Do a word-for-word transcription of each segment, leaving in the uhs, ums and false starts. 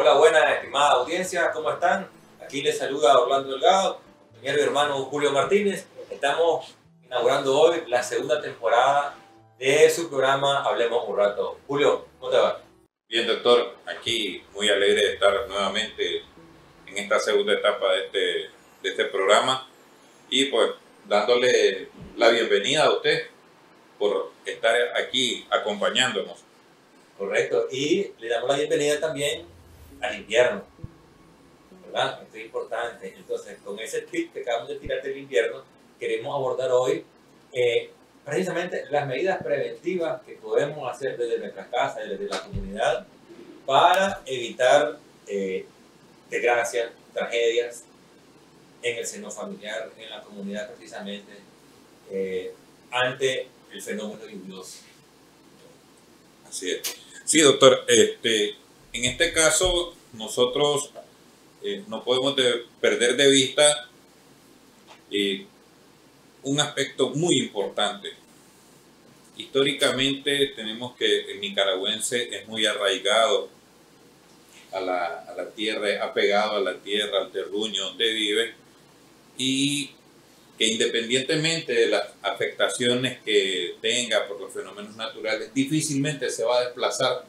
Hola, buena, estimada audiencia, ¿cómo están? Aquí les saluda Orlando Delgado, mi hermano Julio Martínez. Estamos inaugurando hoy la segunda temporada de su programa Hablemos un rato. Julio, ¿cómo te va? Bien, doctor, aquí muy alegre de estar nuevamente en esta segunda etapa de este, de este programa y pues dándole la bienvenida a usted por estar aquí acompañándonos. Correcto, y le damos la bienvenida también al invierno, ¿verdad? Esto es importante. Entonces, con ese tip que acabamos de tirar del invierno, queremos abordar hoy eh, precisamente las medidas preventivas que podemos hacer desde nuestras casas, desde la comunidad, para evitar eh, desgracias, tragedias en el seno familiar, en la comunidad precisamente, eh, ante el fenómeno lluvioso. Así es. Sí, doctor, este, en este caso nosotros eh, no podemos de, perder de vista eh, un aspecto muy importante. Históricamente tenemos que el nicaragüense es muy arraigado a la, a la tierra, apegado a la tierra, al terruño donde vive, y que independientemente de las afectaciones que tenga por los fenómenos naturales, difícilmente se va a desplazar.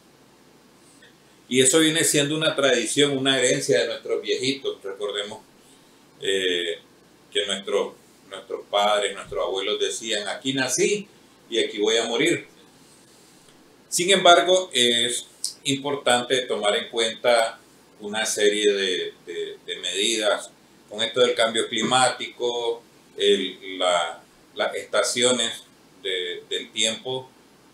Y eso viene siendo una tradición, una herencia de nuestros viejitos. Recordemos eh, que nuestros, nuestros padres, nuestros abuelos decían, aquí nací y aquí voy a morir. Sin embargo, es importante tomar en cuenta una serie de, de, de medidas con esto del cambio climático, el, la, las estaciones de, del tiempo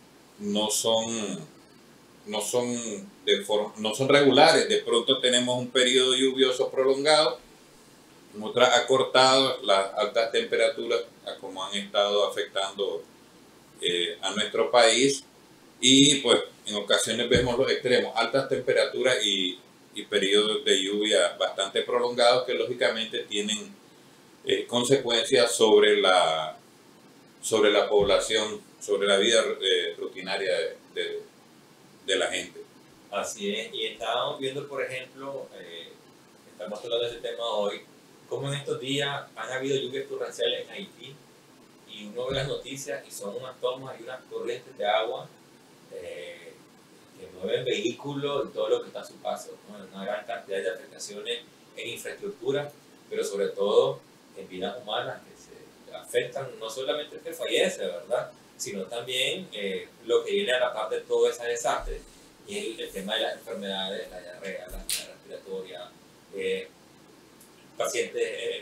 no son, no, son de forma, no son regulares. De pronto tenemos un periodo lluvioso prolongado, en otras acortado, las altas temperaturas como han estado afectando eh, a nuestro país, y pues en ocasiones vemos los extremos, altas temperaturas y, y periodos de lluvia bastante prolongados que lógicamente tienen eh, consecuencias sobre la, sobre la población, sobre la vida eh, rutinaria de, de, de la gente. Así es, y estábamos viendo, por ejemplo, eh, estamos hablando de ese tema hoy, cómo en estos días han habido lluvias torrenciales en Haití, y uno ve las noticias y son unas tomas y unas corrientes de agua eh, que mueven vehículos y todo lo que está a su paso, ¿no? Una gran cantidad de afectaciones en infraestructura, pero sobre todo en vidas humanas que se afectan, no solamente el que fallece, ¿verdad?, sino también eh, lo que viene a la par de todo ese desastre, y el, el tema de las enfermedades, la diarrea, la, la respiratoria, eh, pacientes eh,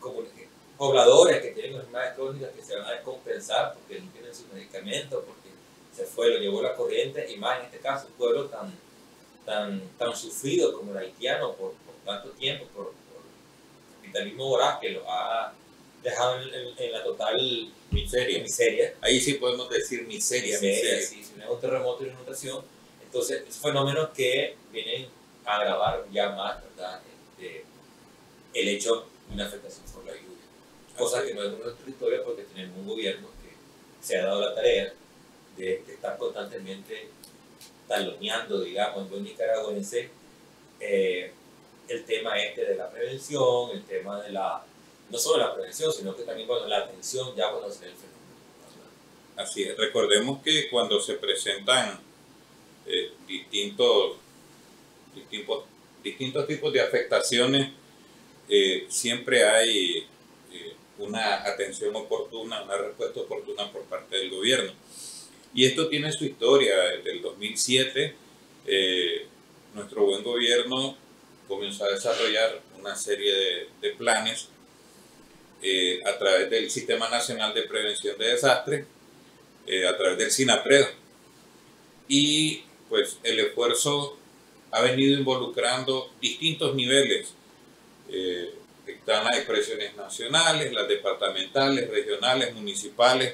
pobladores que tienen enfermedades crónicas que se van a descompensar porque no tienen sus medicamentos, porque se fue, lo llevó la corriente, y más en este caso un pueblo tan, tan, tan sufrido como el haitiano por, por tanto tiempo, por, por capitalismo voraz que lo ha dejado en, en, en la total miseria. miseria. Ahí sí podemos decir miseria. Miseria, miseria. Sí, si no es un terremoto y una inundación. Entonces, esos fenómenos que vienen a agravar ya más, ¿verdad?, este, el hecho de una afectación por la lluvia. Cosa que no es nuestra historia porque tenemos un gobierno que se ha dado la tarea de, de estar constantemente taloneando, digamos, en buen nicaragüense, eh, el tema este de la prevención, el tema de la, no solo la prevención, sino que también cuando la atención ya cuando se ve el fenómeno. Así es, recordemos que cuando se presentan eh, distintos, distintos, distintos tipos de afectaciones, eh, siempre hay eh, una atención oportuna, una respuesta oportuna por parte del gobierno. Y esto tiene su historia. Desde el dos mil siete, eh, nuestro buen gobierno comenzó a desarrollar una serie de, de planes eh, a través del Sistema Nacional de Prevención de Desastres, eh, a través del SINAPRED. Y pues el esfuerzo ha venido involucrando distintos niveles. Eh, están las expresiones nacionales, las departamentales, regionales, municipales,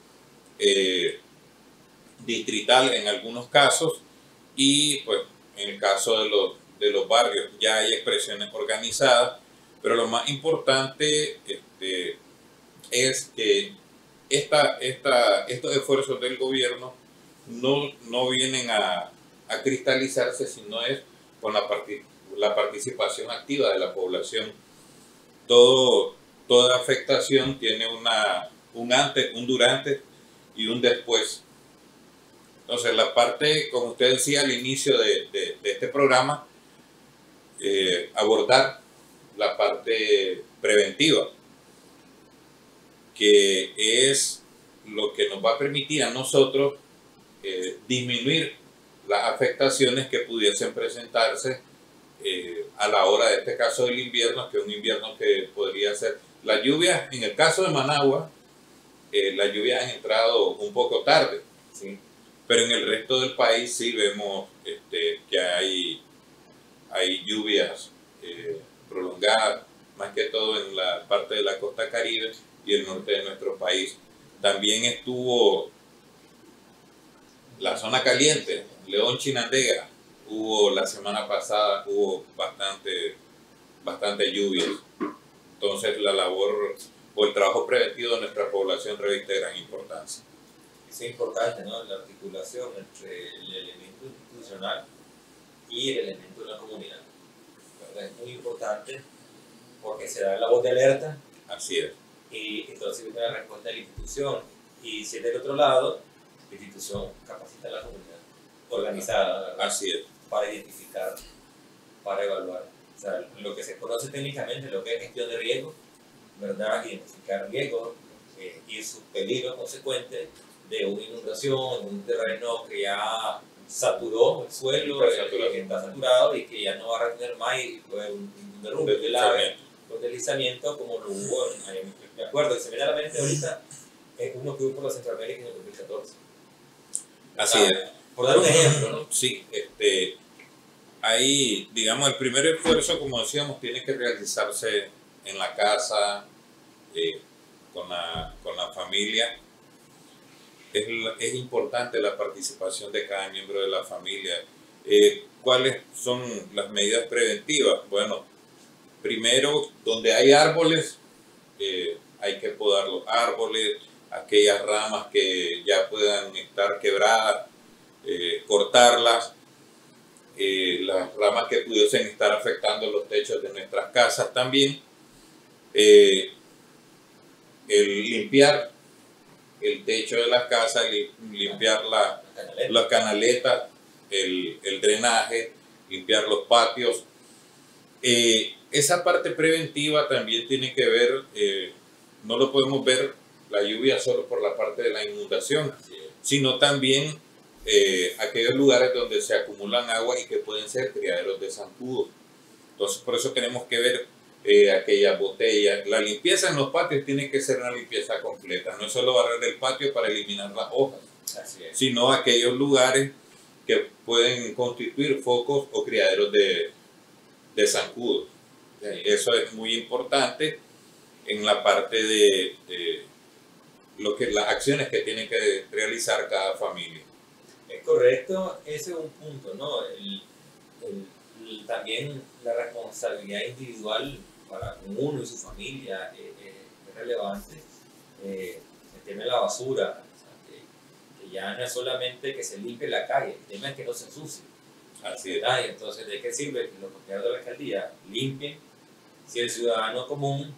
eh, distritales en algunos casos, y pues en el caso de los, de los barrios ya hay expresiones organizadas, pero lo más importante este, es que esta, esta, estos esfuerzos del gobierno no, no vienen a, a cristalizarse, sino es con la, parti la participación activa de la población. Todo, toda afectación tiene una, un antes, un durante y un después. Entonces, la parte, como usted decía al inicio de, de, de este programa, eh, abordar la parte preventiva, que es lo que nos va a permitir a nosotros eh, disminuir las afectaciones que pudiesen presentarse eh, a la hora de este caso del invierno, que es un invierno que podría ser la lluvia. En el caso de Managua, eh, las lluvias han entrado un poco tarde, ¿sí? Pero en el resto del país sí vemos este, que hay, hay lluvias eh, prolongadas, más que todo en la parte de la costa caribe y el norte de nuestro país. También estuvo la zona caliente, León, Chinandega, hubo la semana pasada, hubo bastante, bastante lluvias. Entonces la labor o el trabajo preventivo de nuestra población reviste gran importancia. Es importante, ¿no? La articulación entre el elemento institucional y el elemento de la comunidad, ¿verdad? Es muy importante porque se da la voz de alerta. Así es. Y entonces viene la respuesta de la institución. Y si es del otro lado, la institución capacita a la comunidad organizada, ¿verdad? Así es. Para identificar, para evaluar. O sea, lo que se conoce técnicamente, lo que es gestión de riesgo, ¿verdad? Identificar riesgos eh, y sus peligros consecuentes de una inundación, un terreno que ya saturó el suelo, está saturado, que está saturado y que ya no va a retener más y fue un, un derrumbe, un deslave, un deslizamiento como lo hubo en, me acuerdo, y se me da a la mente ahorita eh, uno que hubo por la Centroamérica en el dos mil catorce. Así ah, es. Por dar un ejemplo, ¿no? Sí, este, ahí, digamos, el primer esfuerzo, como decíamos, tiene que realizarse en la casa, eh, con, la, con la familia. Es, es importante la participación de cada miembro de la familia. Eh, ¿Cuáles son las medidas preventivas? Bueno, primero, donde hay árboles, eh, hay que podar los árboles, aquellas ramas que ya puedan estar quebradas, eh, cortarlas, eh, las ramas que pudiesen estar afectando los techos de nuestras casas también, eh, el limpiar el techo de las casas, limpiar la, las canaletas, el, el drenaje, limpiar los patios. Eh, esa parte preventiva también tiene que ver, eh, no lo podemos ver la lluvia solo por la parte de la inundación, sino también eh, aquellos lugares donde se acumulan agua y que pueden ser criaderos de zancudos. Entonces por eso tenemos que ver Eh, aquellas botellas. La limpieza en los patios tiene que ser una limpieza completa, no es solo barrer el patio para eliminar las hojas, Así es. sino aquellos lugares que pueden constituir focos o criaderos de, de zancudos. Sí. Eso es muy importante en la parte de, de lo que, las acciones que tiene que realizar cada familia. Es correcto, ese es un punto, ¿no? El, el, el, también la responsabilidad individual para uno y su familia eh, eh, es relevante. Eh, el tema de la basura, o sea, que, que ya no es solamente que se limpie la calle, el tema es que no se ensucie. Así es. ¿Verdad? Y entonces, ¿de qué sirve que los funcionarios de la alcaldía limpien si el ciudadano común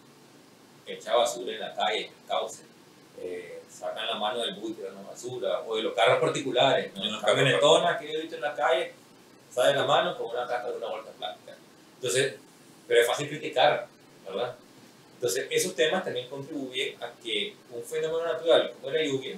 echa basura en la calle, en el cauce? Eh, sacan la mano del bus y tiran la basura, o de los carros particulares, ¿no? Los camionetonas que yo he visto en la calle, sale la mano con una caja de una bolsa plástica. Entonces, pero es fácil criticar, ¿verdad? Entonces, esos temas también contribuyen a que un fenómeno natural como la lluvia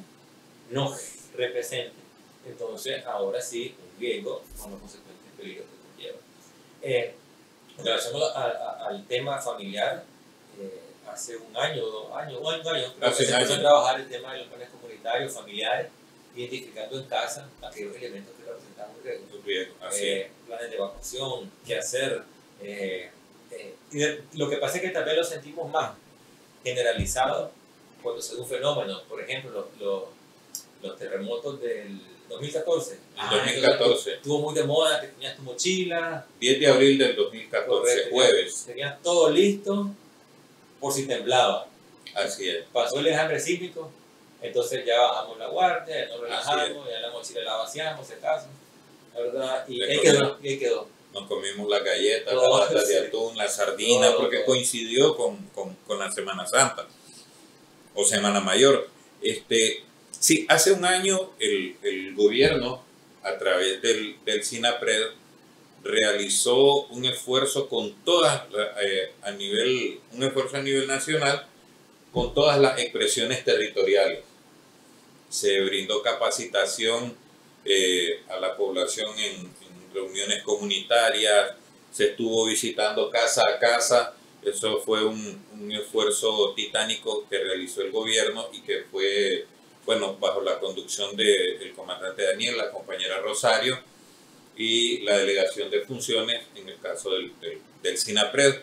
no represente, entonces, ahora sí, un riesgo con los consecuentes peligros que conlleva. Eh, en relación a, a, al tema familiar, eh, hace un año, dos años, un año, creo que se empezó a trabajar el tema de los planes comunitarios, familiares, identificando en casa aquellos elementos que representan un riesgo. Bien, así eh, planes de evacuación, qué hacer. Eh, eh, y de, lo que pasa es que tal vez lo sentimos más generalizado cuando se da un fenómeno. Por ejemplo, los, los, los terremotos del dos mil catorce. Ah, dos mil catorce. Estuvo muy de moda, que tenías tu mochila. diez de abril del dos mil catorce, correcto, jueves. Tenías todo listo por si temblaba. Así es. Pasó el enjambre sísmico, entonces ya bajamos la guardia, ya nos relajamos, ya la mochila la vaciamos, se acaso, ¿verdad? Y ahí quedó, y ahí quedó. nos comimos las galletas, No, las latas sí. de atún, la sardina, No, porque no. coincidió con, con, con la Semana Santa o Semana Mayor. Este, sí, hace un año el, el gobierno, a través del, del SINAPRED, realizó un esfuerzo con todas, eh, a nivel, un esfuerzo a nivel nacional, con todas las expresiones territoriales. Se brindó capacitación eh, a la población en, en reuniones comunitarias, se estuvo visitando casa a casa. Eso fue un, un esfuerzo titánico que realizó el gobierno y que fue, bueno, bajo la conducción del comandante Daniel, la compañera Rosario y la delegación de funciones en el caso del, del, del SINAPRED.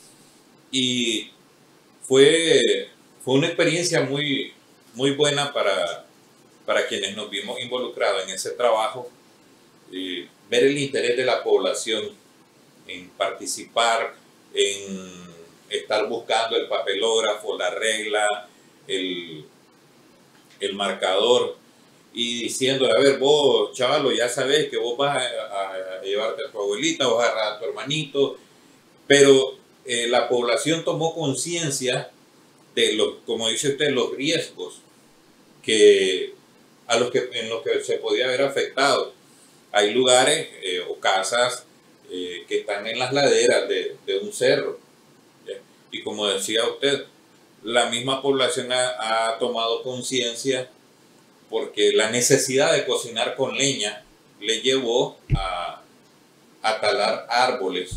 Y fue, fue una experiencia muy, muy buena para, para quienes nos vimos involucrados en ese trabajo, eh, ver el interés de la población en participar, en estar buscando el papelógrafo, la regla, el, el marcador, y diciendo, a ver, vos, chavalo, ya sabés que vos vas a, a llevarte a tu abuelita, vas a agarrar a tu hermanito, pero eh, la población tomó conciencia de los, como dice usted, los riesgos que, a los que, en los que se podía haber afectado. Hay lugares eh, o casas eh, que están en las laderas de, de un cerro, ¿ya? Y como decía usted, la misma población ha, ha tomado conciencia porque la necesidad de cocinar con leña le llevó a, a talar árboles.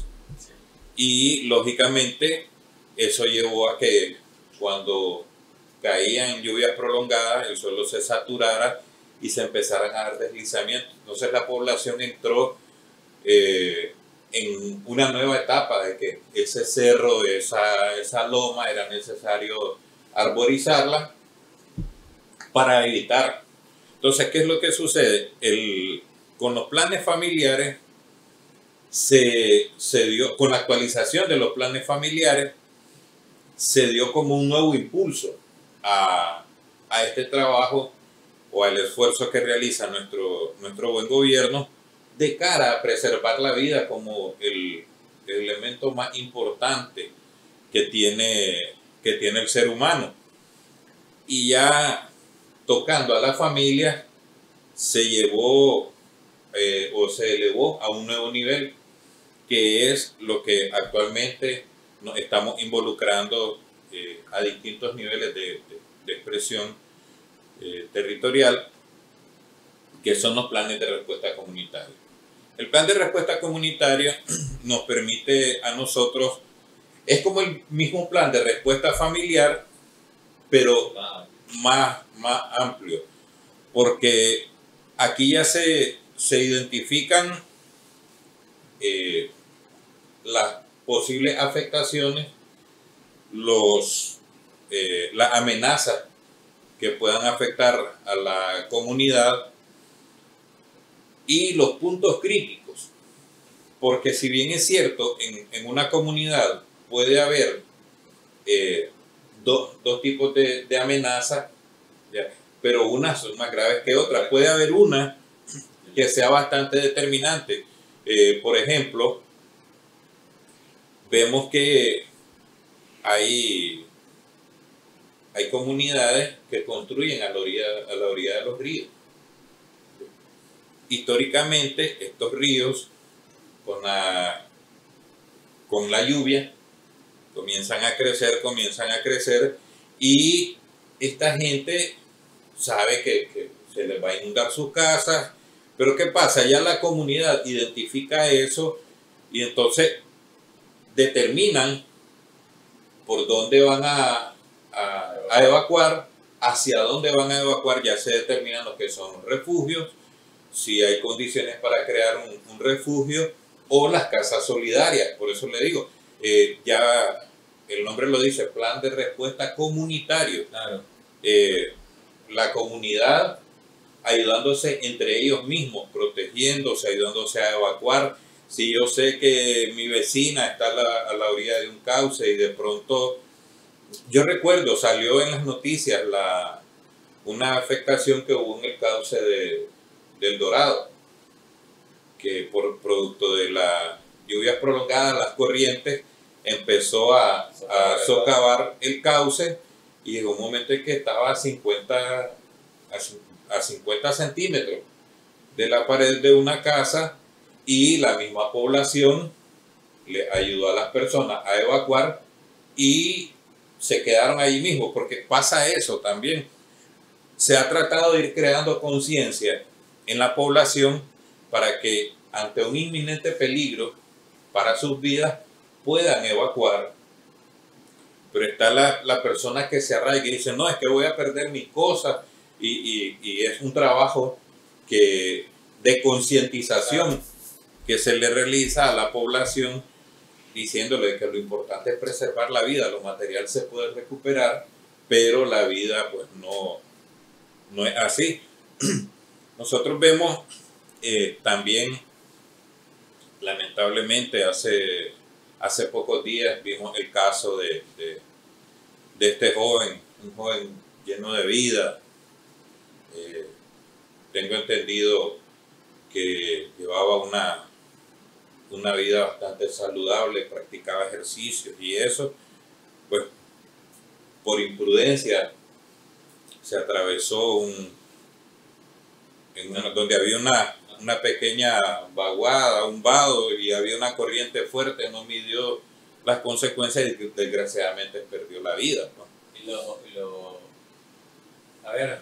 Y lógicamente eso llevó a que cuando caían lluvias prolongadas el suelo se saturara y se empezaran a dar deslizamientos. Entonces la población entró eh, en una nueva etapa de que ese cerro, esa, esa loma era necesario arborizarla para evitar. Entonces, ¿qué es lo que sucede? El, con los planes familiares, se, se dio, con la actualización de los planes familiares, se dio como un nuevo impulso a, a este trabajo o al esfuerzo que realiza nuestro, nuestro buen gobierno de cara a preservar la vida como el, el elemento más importante que tiene, que tiene el ser humano. Y ya tocando a la familia, se llevó eh, o se elevó a un nuevo nivel, que es lo que actualmente nos estamos involucrando eh, a distintos niveles de, de, de expresión eh, territorial, que son los planes de respuesta comunitaria. El plan de respuesta comunitaria nos permite a nosotros, es como el mismo plan de respuesta familiar, pero más, más amplio, porque aquí ya se, se identifican eh, las posibles afectaciones, los, eh, las amenazas que puedan afectar a la comunidad y los puntos críticos, porque si bien es cierto, en, en una comunidad puede haber eh, dos, dos tipos de, de amenazas, ¿ya? Pero unas son más graves que otras. Puede haber una que sea bastante determinante. Eh, por ejemplo, vemos que hay, hay comunidades que construyen a la orilla, a la orilla de los ríos. Históricamente, estos ríos, con la, con la lluvia, comienzan a crecer, comienzan a crecer, y esta gente sabe que, que se les va a inundar sus casas, pero ¿qué pasa? Ya la comunidad identifica eso y entonces determinan por dónde van a, a, a evacuar, hacia dónde van a evacuar. Ya se determinan lo que son refugios, si hay condiciones para crear un, un refugio, o las casas solidarias. Por eso le digo, eh, ya el nombre lo dice, plan de respuesta comunitario. Claro. Eh, la comunidad ayudándose entre ellos mismos, protegiéndose, ayudándose a evacuar. Si yo sé que mi vecina está a la, a la orilla de un cauce y de pronto, yo recuerdo, salió en las noticias la, una afectación que hubo en el cauce de, del Dorado, que por producto de la, lluvias prolongadas, las corrientes, empezó a, a socavar el cauce y llegó un momento en que estaba a cincuenta, a cincuenta centímetros de la pared de una casa, y la misma población le ayudó a las personas a evacuar y se quedaron allí mismo, porque pasa eso también. Se ha tratado de ir creando conciencia en la población para que ante un inminente peligro para sus vidas puedan evacuar, pero está la, la persona que se arraiga y dice, no, es que voy a perder mis cosas, y, y, y es un trabajo que, de concientización que se le realiza a la población, diciéndole que lo importante es preservar la vida, lo material se puede recuperar, pero la vida pues no, no es así. Nosotros vemos eh, también, lamentablemente, hace, hace pocos días vimos el caso de, de, de este joven, un joven lleno de vida. Eh, tengo entendido que llevaba una, una vida bastante saludable, practicaba ejercicios y eso, pues por imprudencia se atravesó un, en una, donde había una, una pequeña vaguada, un vado, y había una corriente fuerte, no midió las consecuencias y desgraciadamente perdió la vida, ¿no? Y lo, y lo, a ver,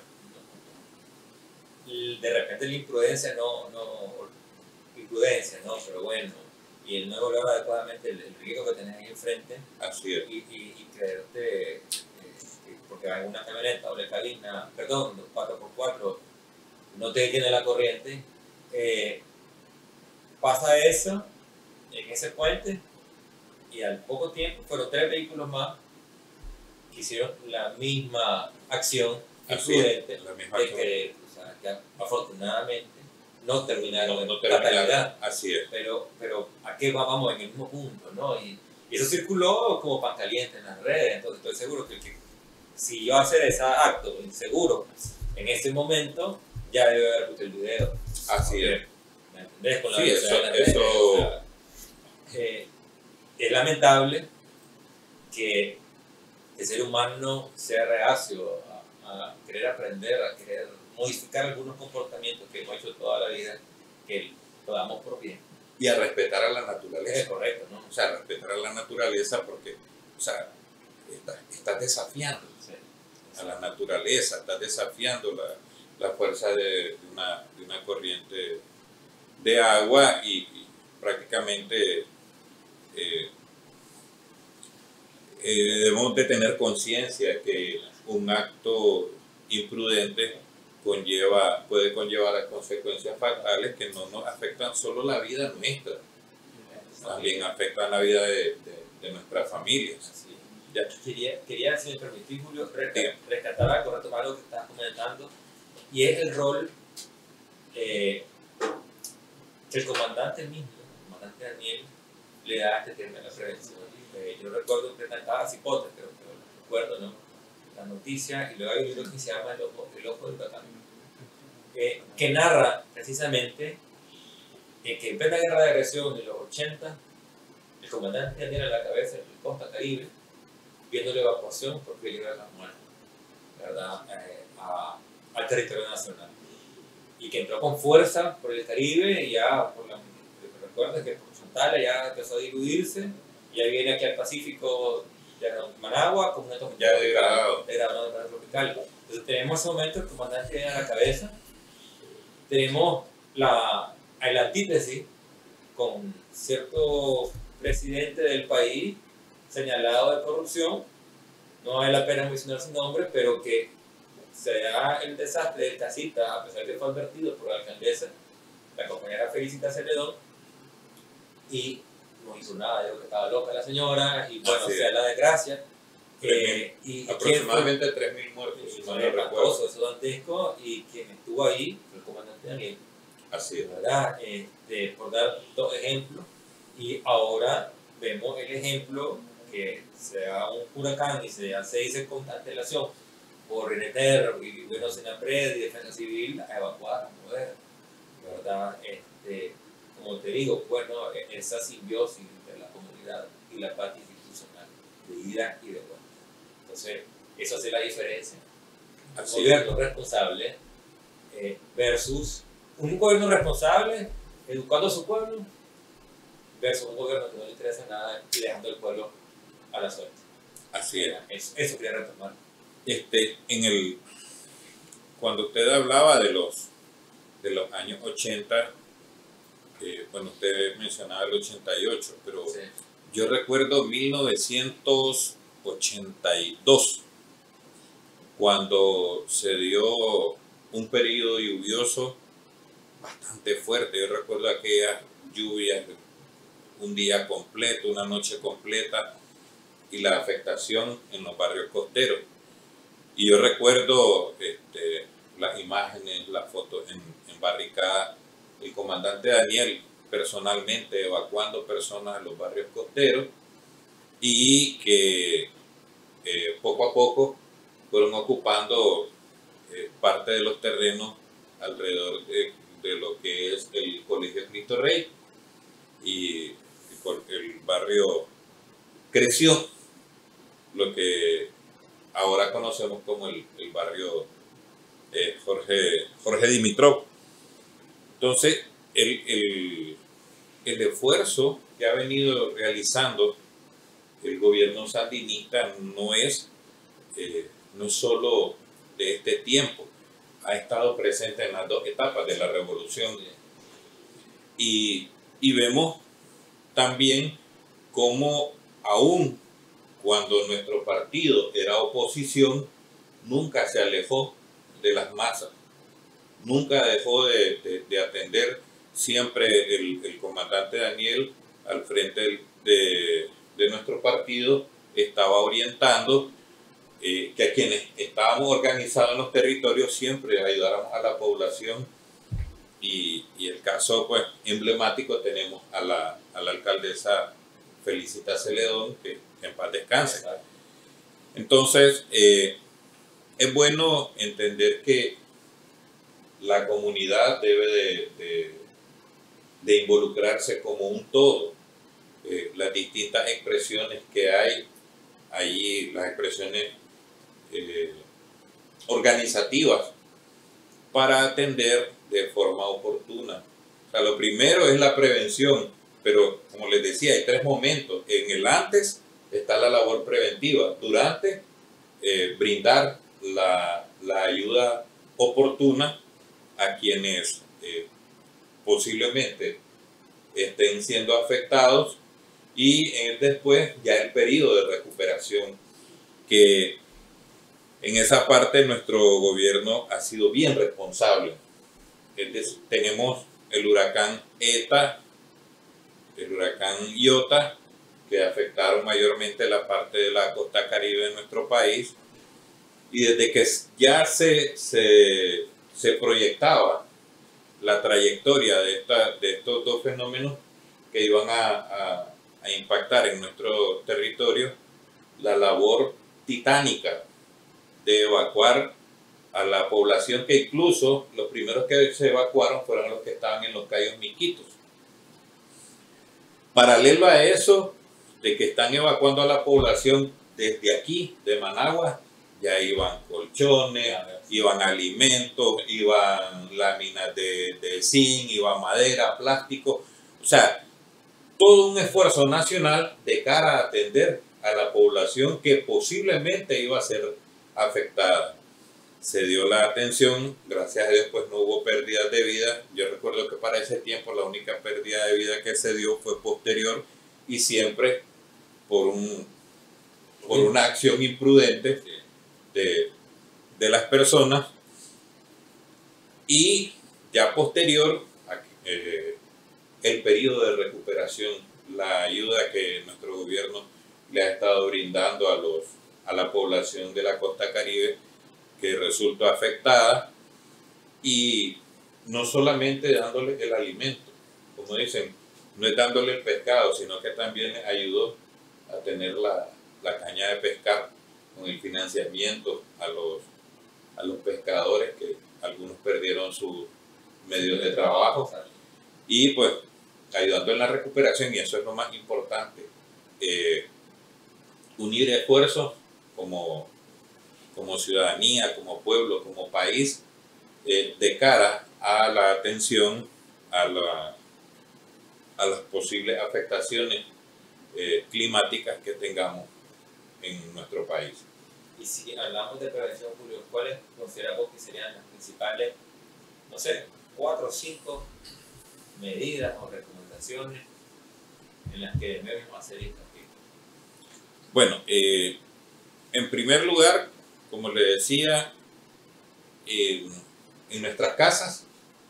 de repente la imprudencia no, no, imprudencia, ¿no? Pero bueno, y el no evaluar adecuadamente el, el riesgo que tenés ahí enfrente. Así es. Y, y, y creerte, eh, porque hay una camioneta, doble cabina, perdón, cuatro por cuatro, no te detiene la corriente, eh, pasa eso en ese puente, y al poco tiempo fueron tres vehículos más que hicieron la misma acción imprudente de querer, o sea, que afortunadamente no terminaron no, no en terminaron, fatalidad. así es. Pero, pero ¿a qué vamos en el mismo punto, no? Y, y eso circuló como pan caliente en las redes, entonces estoy seguro que el que siguió a hacer ese acto inseguro en ese momento ya debe haber puesto el video. Así es. ¿Me entendés? Con la sí, eso, de las redes, eso... o sea, eh, es lamentable que el ser humano sea reacio a, a querer aprender, a querer modificar algunos comportamientos que hemos hecho toda la vida, que lo damos por bien. Y a respetar a la naturaleza. Es correcto, ¿no? O sea, respetar a la naturaleza porque, o sea, estás, estás desafiando Sí. a la naturaleza, estás desafiando la, la fuerza de, de, una, de una corriente de agua y, y prácticamente eh, eh, debemos de tener conciencia que un acto imprudente conlleva, puede conllevar a consecuencias fatales que no nos afectan solo la vida nuestra, también afectan la vida de, de, de nuestras familias. Sí. Ya. Quería, quería, si me permitís, Julio, rescatar, rescatar algo, retomar algo que estabas comentando, y es el rol eh, que el comandante mismo, el comandante Daniel, le da a este tema de la prevención. Eh, yo recuerdo que cantaba Cipote, pero, pero recuerdo, ¿no? La noticia, y luego hay un libro que se llama El Ojo, el Ojo del Huracán, eh, que narra precisamente eh, que en plena guerra de agresión de los ochenta, el comandante Daniel a la cabeza del Costa Caribe, viendo la evacuación por peligro de las muertes, ¿verdad? Eh, a, al territorio nacional, y que entró con fuerza por el Caribe, y ya por la, recuerda que por Santana ya empezó a diluirse, y ya viene aquí al Pacífico, ya no, Managua, con una tormenta ya degradado, degradado tropical. Entonces tenemos ese momento el comandante viene a la cabeza, tenemos la, la antítesis con cierto presidente del país señalado de corrupción, no vale la pena mencionar su nombre, pero que se da el desastre de Casita, a pesar de que fue advertido por la alcaldesa, la compañera Felicita Celedón, y no hizo nada, dijo que estaba loca la señora, y bueno, Así sea es. la desgracia. Eh, y aproximadamente tres mil muertos, si no me recuerdo. Eso dantesco, y quien estuvo ahí fue el comandante Daniel. Así es. ¿Verdad? Este, por dar dos ejemplos, y ahora vemos el ejemplo que se da un huracán y se hace dice con antelación por R N T R y bueno, Senapred y Defensa Civil a evacuar, a mover, ¿verdad? Este, como te digo, pues, ¿no? Esa simbiosis entre la comunidad y la parte institucional, de ida y de vuelta. Entonces, eso hace la diferencia. Un gobierno responsable eh, versus un gobierno responsable educando a su pueblo versus un gobierno que no le interesa nada y dejando al pueblo a la suerte. Así es. Eso, eso quería retomar. Este, en el, cuando usted hablaba de los, de los años ochenta, eh, bueno, usted mencionaba el ochenta y ocho, pero sí. Yo recuerdo mil novecientos ochenta y dos, cuando se dio un periodo lluvioso bastante fuerte. Yo recuerdo aquellas lluvias, un día completo, una noche completa, y la afectación en los barrios costeros. Y yo recuerdo este, las imágenes, las fotos en, en barricada, el comandante Daniel personalmente evacuando personas a los barrios costeros, y que eh, poco a poco fueron ocupando eh, parte de los terrenos alrededor de, de lo que es el Colegio Cristo Rey, y el barrio creció, lo que ahora conocemos como el, el barrio eh, Jorge, Jorge Dimitrov. Entonces, el, el, el esfuerzo que ha venido realizando el gobierno sandinista no es, eh, no solo de este tiempo, ha estado presente en las dos etapas de la revolución. Y, y vemos también cómo aún cuando nuestro partido era oposición, nunca se alejó de las masas, nunca dejó de, de, de atender. Siempre el, el comandante Daniel, al frente de, de nuestro partido, estaba orientando eh, que a quienes estábamos organizados en los territorios siempre ayudáramos a la población. Y, y el caso pues emblemático tenemos a la, a la alcaldesa Felicita Celedón, que, que en paz descanse. Entonces, eh, es bueno entender que la comunidad debe de, de, de involucrarse como un todo. Eh, las distintas expresiones que hay allí, las expresiones eh, organizativas, para atender de forma oportuna. O sea, lo primero es la prevención, pero como les decía, hay tres momentos. En el antes está la labor preventiva, durante eh, brindar la, la ayuda oportuna a quienes eh, posiblemente estén siendo afectados, y en el después ya el periodo de recuperación, que en esa parte nuestro gobierno ha sido bien responsable. Es decir, tenemos el huracán ETA, el huracán Iota, que afectaron mayormente la parte de la costa caribe de nuestro país, y desde que ya se, se, se proyectaba la trayectoria de, esta, de estos dos fenómenos que iban a, a, a impactar en nuestro territorio, la labor titánica de evacuar a la población, que incluso los primeros que se evacuaron fueron los que estaban en los Cayos Miquitos. Paralelo a eso, de que están evacuando a la población desde aquí, de Managua, ya iban colchones, iban alimentos, iban láminas de, de zinc, iba madera, plástico. O sea, todo un esfuerzo nacional de cara a atender a la población que posiblemente iba a ser afectada. Se dio la atención, gracias a Dios pues no hubo pérdidas de vida. Yo recuerdo que para ese tiempo la única pérdida de vida que se dio fue posterior, y siempre por, un, por una acción imprudente de, de las personas. Y ya posterior a, eh, el periodo de recuperación, la ayuda que nuestro gobierno le ha estado brindando a, los, a la población de la costa caribe, que resultó afectada, y no solamente dándole el alimento, como dicen, no es dándole el pescado, sino que también ayudó a tener la, la caña de pescar, con el financiamiento a los, a los pescadores, que algunos perdieron sus medios de trabajo, y pues ayudando en la recuperación, y eso es lo más importante. Eh, unir esfuerzos como, como ciudadanía, como pueblo, como país, eh, de cara a la atención a, la, a las posibles afectaciones eh, climáticas que tengamos en nuestro país. Y si hablamos de prevención, Julio, ¿cuáles consideramos que serían las principales, no sé, cuatro o cinco medidas o recomendaciones en las que debemos hacer hincapié? Bueno, eh, en primer lugar, como le decía, eh, en nuestras casas,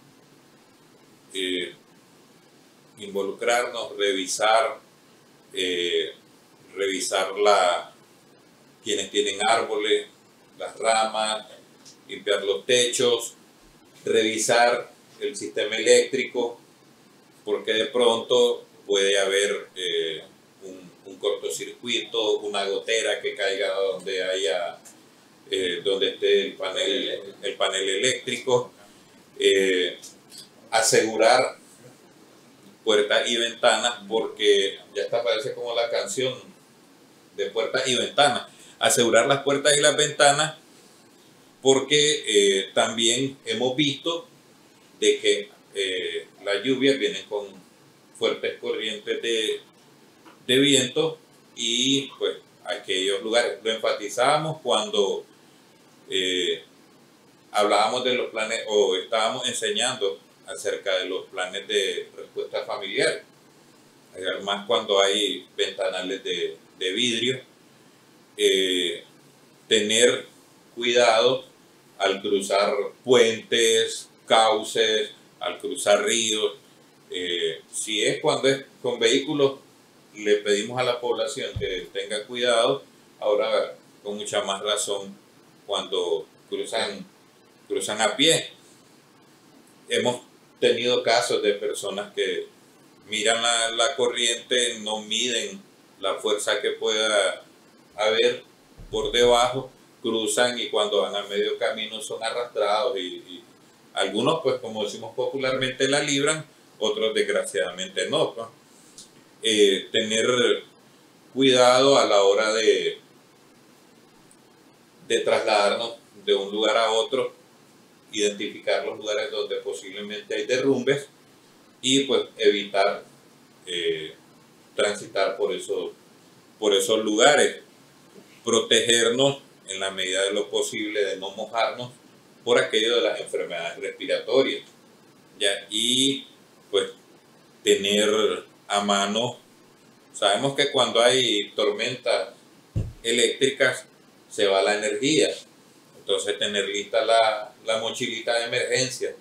eh, involucrarnos, revisar, eh, revisar la, quienes tienen árboles, las ramas, limpiar los techos, revisar el sistema eléctrico, porque de pronto puede haber eh, un, un cortocircuito, una gotera que caiga donde haya, eh, donde esté el panel, el panel eléctrico, eh, asegurar puertas y ventanas, porque ya está, parece como la canción de puertas y ventanas, asegurar las puertas y las ventanas, porque eh, también hemos visto de que eh, las lluvias vienen con fuertes corrientes de, de viento, y pues aquellos lugares, lo enfatizábamos cuando eh, hablábamos de los planes o estábamos enseñando acerca de los planes de respuesta familiar, además cuando hay ventanales de, de vidrio, eh, tener cuidado al cruzar puentes, cauces, al cruzar ríos. Eh, si es cuando es con vehículos, le pedimos a la población que tenga cuidado. Ahora, con mucha más razón, cuando cruzan, cruzan a pie. Hemos tenido casos de personas que miran la, la corriente, no miden la fuerza que pueda haber por debajo, cruzan, y cuando van a medio camino son arrastrados, y, y algunos, pues como decimos popularmente, la libran, otros desgraciadamente no, ¿no? Eh, tener cuidado a la hora de, de trasladarnos de un lugar a otro, identificar los lugares donde posiblemente hay derrumbes, y pues evitar eh, transitar por esos, por esos lugares, protegernos en la medida de lo posible de no mojarnos por aquello de las enfermedades respiratorias, ¿ya? Y pues tener a mano, sabemos que cuando hay tormentas eléctricas se va la energía, entonces tener lista la, la mochilita de emergencia,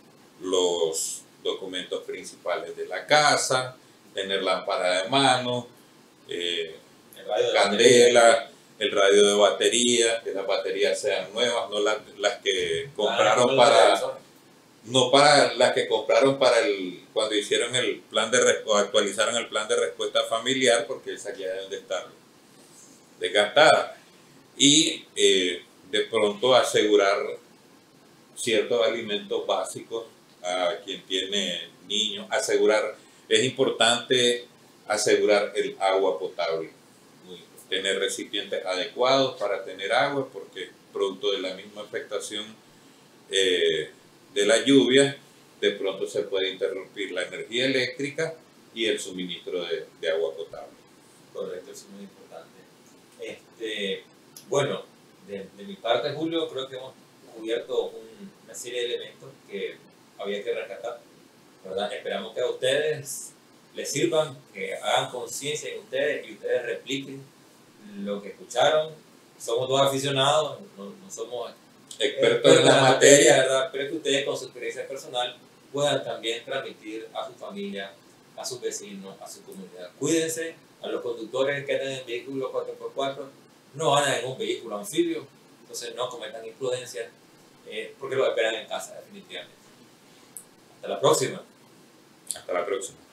los documentos principales de la casa, tener lámpara de mano, eh, El radio de candela, batería. el radio de batería, que las baterías sean nuevas, no las, las que compraron Ah, no, para, no, no para las que compraron para el, cuando hicieron el plan de res- o actualizaron el plan de respuesta familiar, porque esas ya deben de estar desgastadas. Y eh, de pronto asegurar ciertos alimentos básicos a quien tiene niños, asegurar, es importante asegurar el agua potable, tener recipientes adecuados para tener agua, porque producto de la misma afectación eh, de la lluvia, de pronto se puede interrumpir la energía eléctrica y el suministro de, de agua potable. Correcto, eso es muy importante. Este, bueno, de, de mi parte, Julio, creo que hemos cubierto un, una serie de elementos que había que rescatar, ¿verdad? Esperamos que a ustedes les sirvan, que hagan conciencia en ustedes y ustedes repliquen lo que escucharon. Somos todos aficionados, no, no somos Expertos en la materia, ¿verdad? Pero que ustedes con su experiencia personal puedan también transmitir a su familia, a sus vecinos, a su comunidad. Cuídense, a los conductores que andan en vehículos cuatro por cuatro, no andan en un vehículo anfibio, entonces no cometan imprudencias, eh, porque lo esperan en casa definitivamente. Hasta la próxima. hasta la próxima.